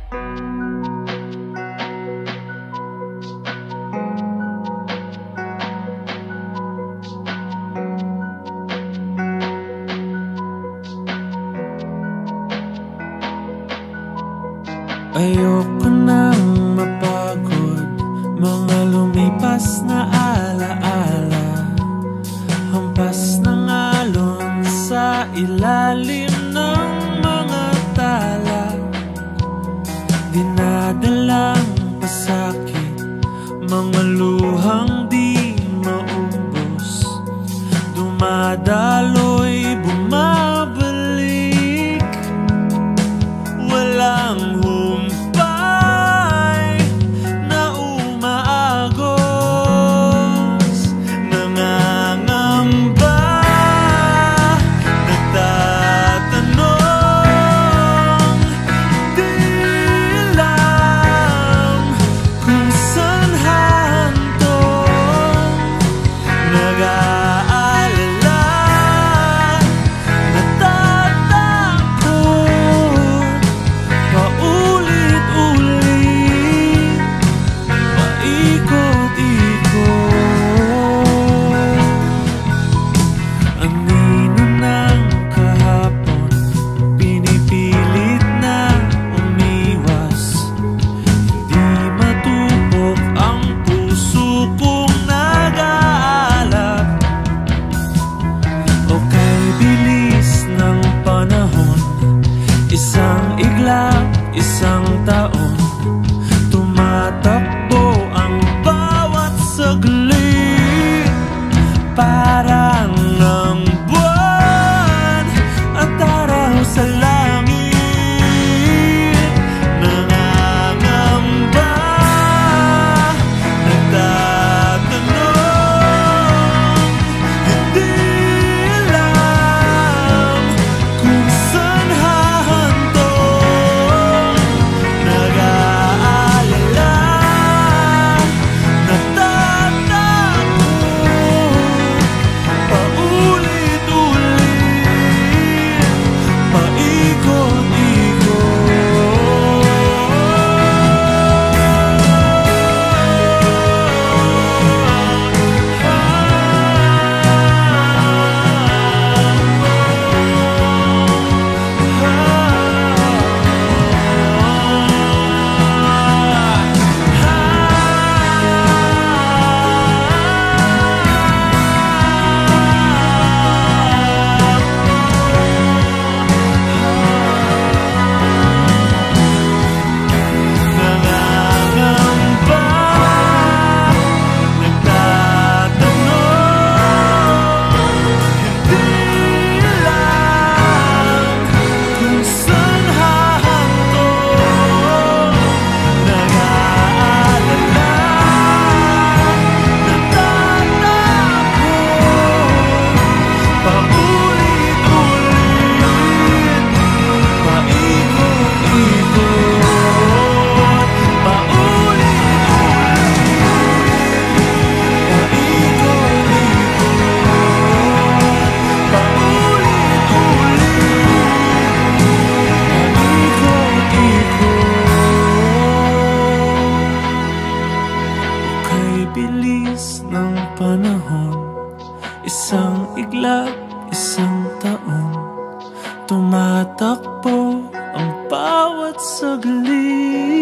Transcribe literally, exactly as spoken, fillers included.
Ayoko nang mapagod, mga lumipas na alaala, hampas ng alon sa ilalim ng mga tala. Dinadalang pasakit, mga luhang di maubos, dumadaloy, bumabalik, walang humpay na umaagos. Nangangamba, nagtatanong, di alam kung saan hantong. Nag-aalala, natatakot, paulit-ulit, paikot-ikot. Anino ng kahapon, pinipilit na umiwas, di matupok ang puso kong nag-aalap. O kay bilis ng panahon, isang iglap, isang taon, tumatakbo ang bawat saglit. Parang ang buwan at araw sa langit. Nangangamba, nagtatanong, hindi alam kung saan hahantong. Nag-aalala, natatakot, paulit-ulit, bilis ng panahon, isang iglap, isang taon, tumatakbo ang bawat saglit.